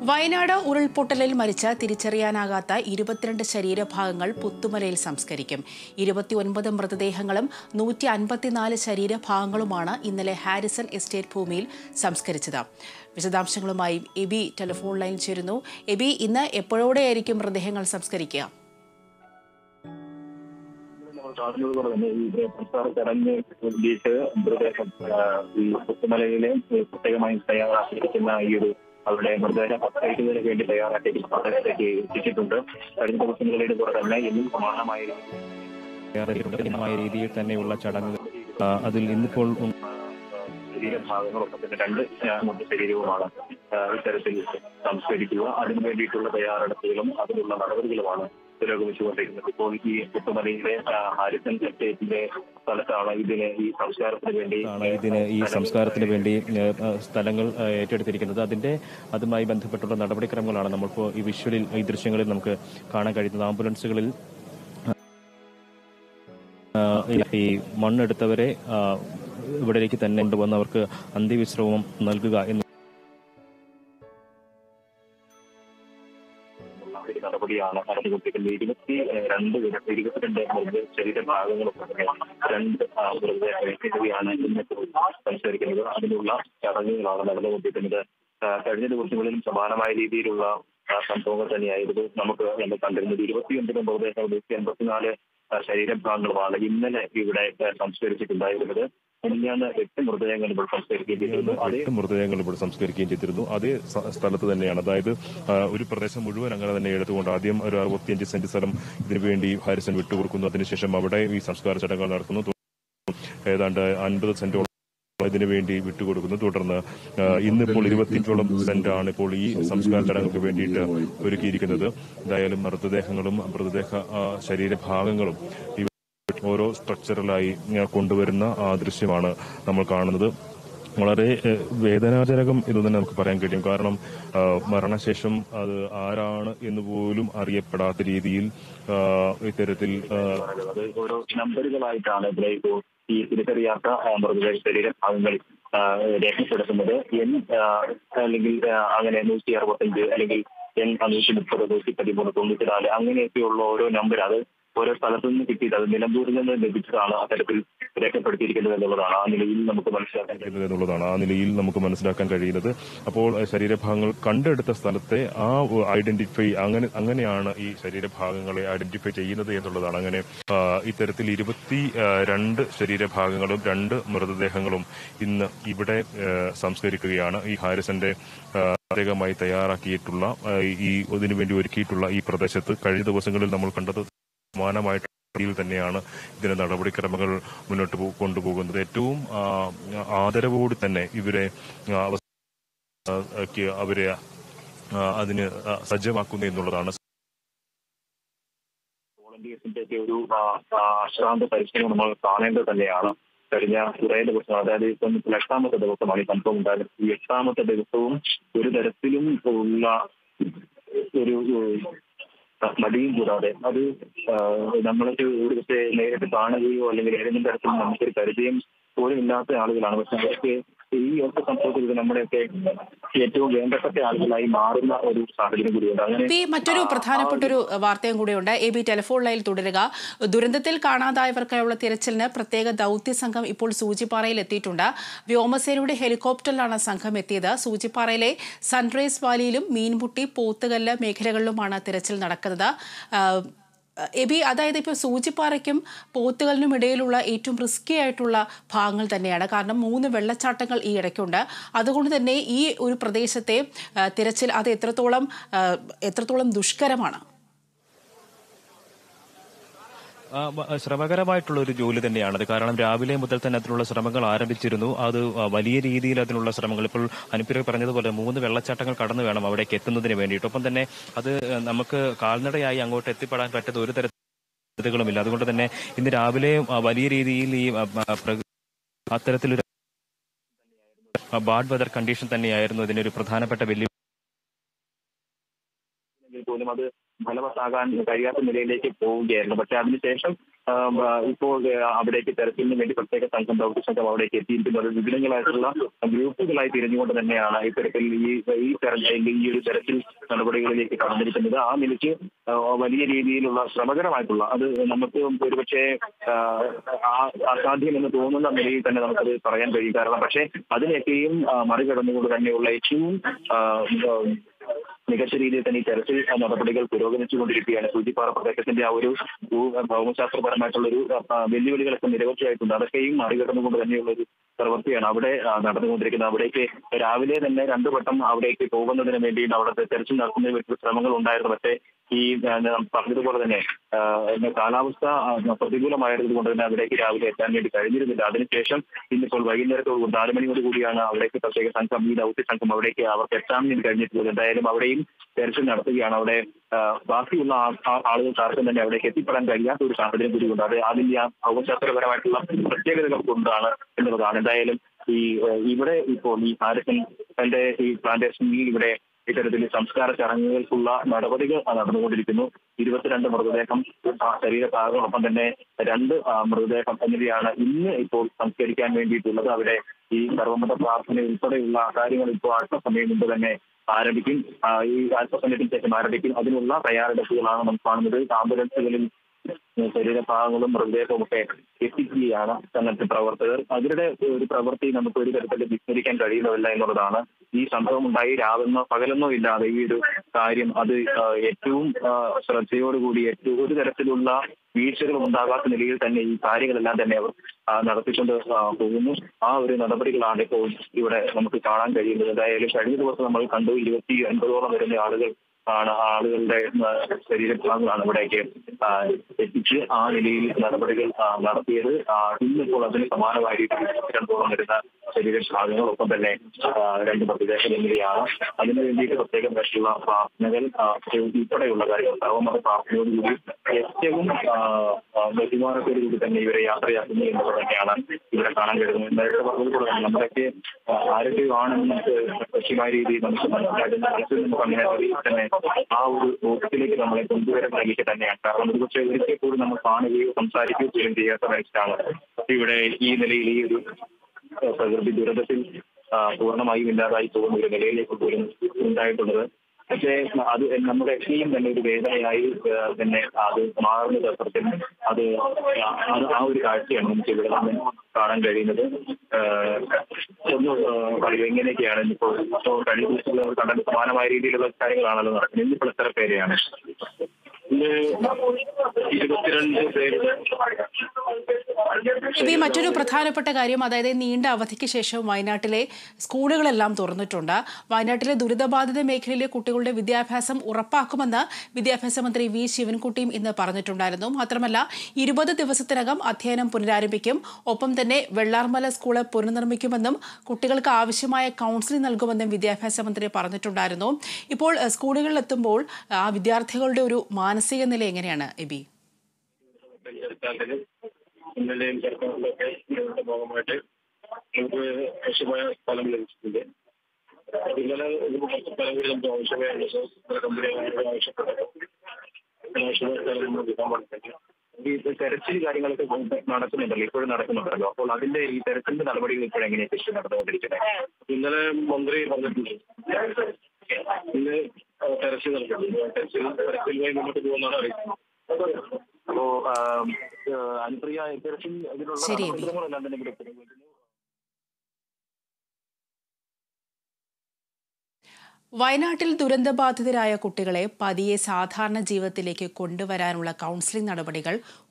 വയനാട് ഉരുൾപൊട്ടലിൽ മരിച്ച തിരിച്ചറിയാനാകാത്ത 22 ശരീരഭാഗങ്ങൾ പുത്തുമലയിൽ സംസ്കരിക്കും. 29 മൃതദേഹങ്ങളും 154 ശരീരഭാഗങ്ങളുമാണ് ഇന്നലെ ഹാരിസൺ എസ്റ്റേറ്റ് ഭൂമിയിൽ സംസ്കരിച്ചത്. വിശദാംശങ്ങളുമായി എബി ടെലിഫോൺ ലൈനിൽ ചേരുന്നു. എബി, ഇന്ന് എപ്പോഴോടെയായിരിക്കും മൃതദേഹങ്ങൾ സംസ്കരിക്കുക? പുത്തുമലയിലെ പ്രത്യേകമായി തയ്യാറാക്കിയിരിക്കുന്ന ഈ ഒരു അവരുടെ മൃതദേഹ സൈറ്റിന് വേണ്ടി തയ്യാറാക്കിയിരിക്കുന്ന പ്രദേശത്തേക്ക് എത്തിച്ചിട്ടുണ്ട്. കഴിഞ്ഞ ദിവസങ്ങളിലെ പോലെ തന്നെ ഇന്നും സമാനമായ രീതിയിൽ തന്നെയുള്ള ചടങ്ങുകൾ അതിൽ ഇന്നിപ്പോൾ ശരീരഭാഗങ്ങളൊക്കെ തന്നെ 2 ശരീരവുമാണ് ഇത്തരത്തിൽ സംസ്കരിക്കുക. അതിനു വേണ്ടിയിട്ടുള്ള തയ്യാറെടുപ്പുകളും അതിനുള്ള നടപടികളുമാണ് പുരോഗമിച്ചുകൊണ്ടിരിക്കുന്നത്. ഇപ്പോൾ ഈ പുത്തുമലയിലെ ഹാരിസൺ എസ്റ്റേറ്റിന്റെ സ്ഥലത്താണ് ഈ സംസ്കാരത്തിന് വേണ്ടി സ്ഥലങ്ങൾ ഏറ്റെടുത്തിരിക്കുന്നത്. അതുമായി ബന്ധപ്പെട്ടുള്ള നടപടിക്രമങ്ങളാണ് നമ്മളിപ്പോൾ ഈ വിഷ്വലിൽ, ഈ ദൃശ്യങ്ങളിൽ നമുക്ക് കാണാൻ കഴിയുന്നത്. ആംബുലൻസുകളിൽ ഈ മണ്ണെടുത്തവരെ ഇവിടേക്ക് തന്നെ കൊണ്ടുവന്ന് അവർക്ക് അന്ത്യവിശ്രമം നൽകുക എന്ന നടപടിയാണ് നടന്നുകൊണ്ടിരിക്കുന്നത്. 22 ശരീരഭാഗങ്ങളൊക്കെ 2 മൃതദേഹമാണ് ഇന്നിപ്പോൾ സംസ്കരിക്കുന്നത്. അതിനുള്ള ചടങ്ങുകളാണ് നടന്നുകൊണ്ടിരിക്കുന്നത്. കഴിഞ്ഞ ദിവസങ്ങളിലും സമാനമായ രീതിയിലുള്ള സംഭവങ്ങൾ തന്നെയായിരുന്നു നമുക്ക് കണ്ടിരുന്നത്. 29 മൃതദേഹം 184 ശരീരഭാഗങ്ങളുമാണ് ഇന്നലെ ഇവിടെ സംസ്കരിച്ചിട്ടുണ്ടായിരുന്നത്. ഞാൻ 8 മൃതദേഹങ്ങൾ ഇപ്പോൾ സംസ്കരിക്കുകയും ചെയ്തിരുന്നു. അതേ സ്ഥലത്ത് തന്നെയാണ്, അതായത് ഒരു പ്രദേശം മുഴുവൻ അങ്ങനെ തന്നെ എടുത്തുകൊണ്ട് ആദ്യം ഒരു 65 സെന്റ് സ്ഥലം ഇതിനുവേണ്ടി ഹാരിസൺ വിട്ടുകൊടുക്കുന്നു. അതിനുശേഷം അവിടെ ഈ സംസ്കാര ചടങ്ങുകൾ നടക്കുന്നു. ഏതാണ്ട് 50 സെന്റോളം ഇതിനു വേണ്ടി വിട്ടുകൊടുക്കുന്നു. തുടർന്ന് ഇന്നിപ്പോൾ 25ഓളം സെന്റാണ് ഇപ്പോൾ ഈ സംസ്കാര ചടങ്ങുകൾക്ക് വേണ്ടിയിട്ട് ഒരുക്കിയിരിക്കുന്നത്. എന്തായാലും മൃതദേഹങ്ങളും മൃതദേഹ ശരീരഭാഗങ്ങളും ഓരോ സ്ട്രക്ചറലായി കൊണ്ടുവരുന്ന ആ ദൃശ്യമാണ് നമ്മൾ കാണുന്നത്. വളരെ വേദനാജനകം എന്ന് തന്നെ നമുക്ക് പറയാൻ കഴിയും. കാരണം മരണശേഷം അത് ആരാണ് എന്ന് പോലും അറിയപ്പെടാത്ത രീതിയിൽ ഇത്തരത്തിൽ ഓരോ നമ്പറുകളായിട്ടാണ് ഈ തിരിച്ചറിയാത്ത മൃതദേഹ ശരീരഭാഗങ്ങൾ രേഖപ്പെടുത്തുന്നത്. അല്ലെങ്കിൽ അങ്ങനെ 165 അല്ലെങ്കിൽ N530, 113, 94 അങ്ങനെയൊക്കെയുള്ള ഓരോ നമ്പർ അത് ഓരോ സ്ഥലത്തു നിന്ന് കിട്ടിയത് അത് നിലമ്പൂരിൽ നിന്ന് ലഭിച്ചതാണ് അത്തരത്തിൽ രേഖപ്പെടുത്തിയിരിക്കുന്നത് എന്നുള്ളതാണ് ആ നിലയിൽ നമുക്ക് മനസ്സിലാക്കാൻ കഴിയുന്നത്. അപ്പോൾ ശരീരഭാഗങ്ങൾ കണ്ടെടുത്ത സ്ഥലത്തെ ആ ഐഡന്റിഫൈ അങ്ങനെയാണ് ഈ ശരീരഭാഗങ്ങളെ ഐഡന്റിഫൈ ചെയ്യുന്നത് എന്നുള്ളതാണ്. അങ്ങനെ ഇത്തരത്തിൽ 22 ശരീരഭാഗങ്ങളും 2 മൃതദേഹങ്ങളും ഇന്ന് ഇവിടെ സംസ്കരിക്കുകയാണ്. ഈ ഹാരിസന്റെ പ്രത്യേകമായി തയ്യാറാക്കിയിട്ടുള്ള ഇതിനുവേണ്ടി ഒരുക്കിയിട്ടുള്ള ഈ പ്രദേശത്ത് കഴിഞ്ഞ ദിവസങ്ങളിൽ നമ്മൾ കണ്ടത് സമാനമായിട്ട് രീതിയിൽ തന്നെയാണ് ഇതിന്റെ നടപടിക്രമങ്ങൾ മുന്നോട്ട് കൊണ്ടുപോകുന്നത്. ഏറ്റവും ആദരവോട് തന്നെ അവരെ അതിന് സജ്ജമാക്കുന്നു എന്നുള്ളതാണ്. വോളണ്ടിയേഴ്സിന്റെ ഒരു അശ്രാന്ത പരിശ്രമം നമ്മൾ കാണേണ്ടത് തന്നെയാണ്. കഴിഞ്ഞ കുറേ ദിവസം, അതായത് ഇപ്പം 8ാമത്തെ ദിവസമാണ് ഈ സംഭവം ഉണ്ടായത്. ഈ 8ാമത്തെ ദിവസവും ഒരു തരത്തിലും ഉള്ള ഒരു മടിയും കൂടാതെ അത് നമ്മളൊക്കെ ഒരു പക്ഷേ നേരിട്ട് കാണുകയോ അല്ലെങ്കിൽ ഏതെങ്കിലും തരത്തിൽ നമുക്കൊരു പരിചയം പോലും ഇല്ലാത്ത ആളുകളാണ്. പക്ഷെ അവർക്ക് ഈ ഒറ്റ സംഭവത്തിൽ നമ്മുടെയൊക്കെ ഏറ്റവും വേണ്ടപ്പെട്ട ആളുകളായി മാറുന്ന ഒരു സാഹചര്യം കൂടിയുണ്ട്. അങ്ങനെ മറ്റൊരു പ്രധാനപ്പെട്ട ഒരു വാർത്തയും കൂടിയുണ്ട്. എബി, ടെലിഫോൺ ലൈനിൽ തുടരുക. ദുരന്തത്തിൽ കാണാതായവർക്കായുള്ള തിരച്ചിലിന് പ്രത്യേക ദൌത്യ സംഘം ഇപ്പോൾ സൂചിപ്പാറയിൽ എത്തിയിട്ടുണ്ട്. വ്യോമസേനയുടെ ഹെലികോപ്റ്ററിലാണ് സംഘം എത്തിയത്. സൂചിപ്പാറയിലെ സൺറൈസ് വാലിയിലും മീൻമുട്ടി, പോത്തുകല്ല് മേഖലകളിലുമാണ് തിരച്ചിൽ നടക്കുന്നത്. എബി, അതായത് ഇപ്പോൾ സൂചിപ്പാറയ്ക്കും പോത്തുകലിനും ഇടയിലുള്ള ഏറ്റവും റിസ്കി ആയിട്ടുള്ള ഭാഗങ്ങൾ തന്നെയാണ്. കാരണം 3 വെള്ളച്ചാട്ടങ്ങൾ ഈ ഇടയ്ക്കുണ്ട്. അതുകൊണ്ട് തന്നെ ഈ ഒരു പ്രദേശത്തെ തിരച്ചിൽ അത് എത്രത്തോളം ദുഷ്കരമാണ്? ശ്രമകരമായിട്ടുള്ള ഒരു ജോലി തന്നെയാണത്. കാരണം രാവിലെ മുതൽ തന്നെ അതിനുള്ള ശ്രമങ്ങൾ ആരംഭിച്ചിരുന്നു. അത് വലിയ രീതിയിൽ അതിനുള്ള ശ്രമങ്ങൾ ഇപ്പോൾ അനുപ്പിര പറഞ്ഞതുപോലെ 3 വെള്ളച്ചാട്ടങ്ങൾ കടന്നു വേണം അവിടേക്ക് എത്തുന്നതിന് വേണ്ടിയിട്ട്. ഒപ്പം തന്നെ അത് നമുക്ക് കാൽനടയായി അങ്ങോട്ട് എത്തിപ്പെടാൻ പറ്റുന്ന ഒരു തരത്തിലുമില്ല. അതുകൊണ്ട് തന്നെ ഇന്ന് രാവിലെ വലിയ രീതിയിൽ ഈ അത്തരത്തിലൊരു ബാഡ് വെതർ കണ്ടീഷൻ തന്നെയായിരുന്നു ഇതിനൊരു പ്രധാനപ്പെട്ട വെല്ലുവിളി. പോലും അത് ഫലവത്താകാൻ കഴിയാത്ത നിലയിലേക്ക് പോവുകയായിരുന്നു. പക്ഷെ അതിനുശേഷം ഇപ്പോൾ അവിടേക്ക് തെരച്ചിലിന് വേണ്ടി പ്രത്യേക ദൗത്യ സംഘം അവിടേക്ക് എത്തിയിരിക്കുന്നത്. വിവിധങ്ങളായിട്ടുള്ള ഗ്രൂപ്പുകളായി തിരിഞ്ഞുകൊണ്ട് തന്നെയാണ് ഇത്തരത്തിൽ ഈ ഒരു തെരച്ചിൽ നടപടികളിലേക്ക് കടന്നിരിക്കുന്നത്. ആ നിലയ്ക്ക് വലിയ രീതിയിലുള്ള ശ്രമകരമായിട്ടുള്ള, അത് നമുക്ക് ഒരുപക്ഷെ അസാധ്യമെന്ന് തോന്നുന്ന നിലയിൽ തന്നെ നമുക്കത് പറയാൻ കഴിയും. കാരണം പക്ഷേ അതിനെയൊക്കെയും മറികടന്നുകൊണ്ട് തന്നെയുള്ള ഏറ്റവും മികച്ച രീതിയിൽ തന്നെ ഈ തെരച്ചിൽ നടപടികൾ പുരോഗമിച്ചുകൊണ്ടിരിക്കുകയാണ്. സൂചിപ്പാറ പ്രദേശത്തിന്റെ ആ ഒരു ഭൗമശാസ്ത്രപരമായിട്ടുള്ള ഒരു വെല്ലുവിളികളൊക്കെ നിരവധിയായിട്ടുണ്ട്. അതൊക്കെയും മറികടന്നുകൊണ്ട് തന്നെയുള്ള ഒരു പ്രവൃത്തിയാണ് അവിടെ നടന്നുകൊണ്ടിരിക്കുന്നത്. അവിടേക്ക് രാവിലെ തന്നെ 2 വട്ടം അവിടേക്ക് പോകുന്നതിന് വേണ്ടി അവിടുത്തെ തെരച്ചിൽ നടത്തുന്നതിന് വേണ്ടി ശ്രമങ്ങൾ ഉണ്ടായിരുന്നു. പക്ഷേ ഈ പറഞ്ഞതുപോലെ തന്നെ കാലാവസ്ഥ പ്രതികൂലമായിരുന്നത് കൊണ്ട് തന്നെ അവിടേക്ക് രാവിലെ എത്താൻ വേണ്ടി കഴിഞ്ഞിരുന്നില്ല. അതിനുശേഷം ഇന്നിപ്പോൾ വൈകുന്നേരത്തോട് 4 മണിയോട് കൂടിയാണ് അവിടേക്ക് പ്രത്യേക സംഘം, ഈ ദൗത്യ സംഘം അവിടേക്ക് അവർക്ക് എത്താൻ വേണ്ടി കഴിഞ്ഞിട്ടുള്ളത്. എന്തായാലും അവിടെയും തെരച്ചിൽ നടത്തുകയാണ്. അവിടെ ബാക്കിയുള്ള ആളുകൾക്ക് ആർക്കും തന്നെ അവിടേക്ക് എത്തിപ്പെടാൻ കഴിയാത്ത ഒരു സാഹചര്യം കൂടിയുണ്ട്. അത് അതിന്റെ ആ ഭൗമശാസ്ത്രപരമായിട്ടുള്ള പ്രത്യേകതകൾ കൊണ്ടാണ് എന്നുള്ളതാണ്. എന്തായാലും ഇവിടെ ഇപ്പോൾ ഈ ഹാരിസൺ തന്റെ ഈ പ്ലാന്റേഷനിൽ ഇവിടെ ഇത്തരത്തിൽ സംസ്കാര ചടങ്ങുകൾക്കുള്ള നടപടികൾ നടന്നുകൊണ്ടിരിക്കുന്നു. 22 മൃതദേഹം, ശരീരഭാഗങ്ങളൊപ്പം തന്നെ 2 മൃതദേഹം എന്നിവയാണ് ഇന്ന് ഇപ്പോൾ സംസ്കരിക്കാൻ വേണ്ടിയിട്ടുള്ളത്. അവിടെ ഈ സർവ്വമത പ്രാർത്ഥന ഉൾപ്പെടെയുള്ള കാര്യങ്ങൾ ഇപ്പോൾ അല്പസമയം മുമ്പ് തന്നെ ആരംഭിക്കും. ഈ അല്പസമയത്തിന് ശേഷം ആരംഭിക്കും. അതിനുള്ള തയ്യാറെടുപ്പുകളാണ് നമുക്ക് കാണുന്നത്. ആംബുലൻസുകളിൽ ശരീരഭാഗങ്ങളും മൃതദേഹവും ഒക്കെ എത്തിക്കുകയാണ് സന്നദ്ധ പ്രവർത്തകർ. അവരുടെ ഒരു പ്രവൃത്തി നമുക്ക് ഒരു തരത്തിൽ വിസ്മരിക്കാൻ കഴിയുന്നതല്ല എന്നുള്ളതാണ്. ഈ സംഭവം ഉണ്ടായി രാവെന്നോ പകലെന്നോ ഇല്ലാതെ ഈ ഒരു കാര്യം അത് ഏറ്റവും ശ്രദ്ധയോടുകൂടി ഒരു തരത്തിലുള്ള വീഴ്ചകളും ഉണ്ടാകാത്ത നിലയിൽ തന്നെ ഈ കാര്യങ്ങളെല്ലാം തന്നെ അവർ നടത്തിക്കൊണ്ട് പോകുന്നു. ആ ഒരു നടപടികളാണ് ഇപ്പോൾ ഇവിടെ നമുക്ക് കാണാൻ കഴിയുന്നത്. എന്തായാലും കഴിഞ്ഞ ദിവസം നമ്മൾ കണ്ടു 29ഓളം വരുന്ന ആളുകളുടെ ശരീരഭാഗങ്ങളാണ് ഇവിടേക്ക് എത്തിച്ച് ആ നിലയിൽ നടപടികൾ നടത്തിയത്. ഇന്നിപ്പോൾ അതിന് സമാനമായ രീതിയിൽ 22ഓളം വരുന്ന ശരീരഭാഗങ്ങളൊപ്പം തന്നെ 2 മൃതദേഹം എന്നിവയാണ്. അതിനു വേണ്ടിയിട്ട് പ്രത്യേകം തരത്തിലുള്ള പ്രാർത്ഥനകൾ ഉൾപ്പെടെയുള്ള കാര്യങ്ങൾ സർവമത പ്രാർത്ഥനയോടുകൂടി ഏറ്റവും ബഹുമാനത്തോടുകൂടി തന്നെ ഇവരെ യാത്രയാക്കുന്നു എന്നത് തന്നെയാണ് ഇവിടെ കാണാൻ കഴിയുന്നത്. നേരത്തെ പറഞ്ഞതുപോലെ തന്നെ നമ്മളൊക്കെ ആരോഗ്യമാണെന്ന് നമുക്ക് കൃത്യമായ രീതിയിൽ നമുക്ക് മനസ്സിൽ നമുക്ക് അങ്ങനെ തന്നെ ആ ഒരു ബോധത്തിലേക്ക് നമ്മളെ കൊണ്ടുവരാൻ വേണ്ടിയിട്ട് തന്നെയാണ്. കാരണം ഒരുപക്ഷെ ഒരിക്കൽ കൂടി നമ്മൾ കാണുകയോ സംസാരിക്കുകയോ പോലും ചെയ്യാത്ത മനുഷ്യരാണ് ഇവിടെ ഈ നിലയിൽ ഈ ഒരു പ്രകൃതി ദുരന്തത്തിൽ പൂർണ്ണമായും ഇല്ലാതായി പോകുന്ന ഒരു നിലയിലേക്ക് പോലും ഉണ്ടായിട്ടുള്ളത്. പക്ഷേ അത് നമ്മുടെ എല്ലാം തന്നെ ഒരു വേദനയായി തന്നെ അത് മാറുന്നത് അത്രത്തിൽ അത് ആ ഒരു കാഴ്ചയാണ് നമുക്ക് ഇവിടെ നിന്ന് കാണാൻ കഴിയുന്നത്. ഒന്ന് പറയൂ, എങ്ങനെയൊക്കെയാണ് ഇപ്പോൾ കഴിഞ്ഞ ദിവസങ്ങൾ കണ്ട സമാനമായ രീതിയിലുള്ള കാര്യങ്ങളാണല്ലോ നടക്കുന്നത്. ഇന്നിപ്പോൾ എത്ര പേരെയാണ്? 22 പേര്. മറ്റൊരു പ്രധാനപ്പെട്ട കാര്യം, അതായത് നീണ്ട അവധിക്ക് ശേഷം വയനാട്ടിലെ സ്കൂളുകളെല്ലാം തുറന്നിട്ടുണ്ട്. വയനാട്ടിലെ ദുരിതബാധിത മേഖലയിലെ കുട്ടികളുടെ വിദ്യാഭ്യാസം ഉറപ്പാക്കുമെന്ന് വിദ്യാഭ്യാസ മന്ത്രി വി ശിവൻകുട്ടിയും ഇന്ന് പറഞ്ഞിട്ടുണ്ടായിരുന്നു. മാത്രമല്ല 20 ദിവസത്തിനകം അധ്യയനം പുനരാരംഭിക്കും. ഒപ്പം തന്നെ വെള്ളാർമല സ്കൂള് പുനർനിർമ്മിക്കുമെന്നും കുട്ടികൾക്ക് ആവശ്യമായ കൗൺസിലിംഗ് നൽകുമെന്നും വിദ്യാഭ്യാസ മന്ത്രി പറഞ്ഞിട്ടുണ്ടായിരുന്നു. ഇപ്പോൾ സ്കൂളുകളിലെത്തുമ്പോൾ ആ വിദ്യാർത്ഥികളുടെ ഒരു മാനസിക നില എങ്ങനെയാണ് എബി? ഇന്നലെയും സർക്കാരിലൊക്കെ ഇതിന്റെ ഭാഗമായിട്ട് നമുക്ക് ആവശ്യമായ സ്ഥലം ലഭിച്ചിട്ടുണ്ട്. ഇന്നലെ കുറച്ച് സ്ഥലങ്ങളിൽ നമുക്ക് ആവശ്യമായ കമ്പനികളോട് ആവശ്യപ്പെട്ടത് ആവശ്യമായ സ്ഥലം നമ്മൾ കിട്ടാൻ പാടില്ല. ഈ തെരച്ചിൽ കാര്യങ്ങളൊക്കെ നടക്കുന്നുണ്ടല്ലോ, ഇപ്പോഴും നടക്കുന്നുണ്ടല്ലോ. അപ്പോൾ അതിന്റെ ഈ തെരച്ചിലിന്റെ നടപടികൾ ഇപ്പോഴും എങ്ങനെയാണ് നടന്നുകൊണ്ടിരിക്കുന്നത്? ഇന്നലെ മന്ത്രി പറഞ്ഞിട്ടുണ്ട് ഇന്ന് തെരച്ചിൽ നടക്കുന്നുണ്ട്. തെരച്ചിലുമായി മുന്നോട്ട് പോകുന്നതാണ് അറിയിക്കുന്നത്. അപ്പോ അനുപ്രിയ, തെരച്ചിൽ ഇതിനുള്ള നടപടികളെല്ലാം തന്നെ ഇവിടെ പുരോഗമിക്കുന്നു. വയനാട്ടിൽ ദുരന്തബാധിതരായ കുട്ടികളെ പതിയെ സാധാരണ ജീവിതത്തിലേക്ക് കൊണ്ടുവരാനുള്ള കൗൺസിലിംഗ് നടപടികൾ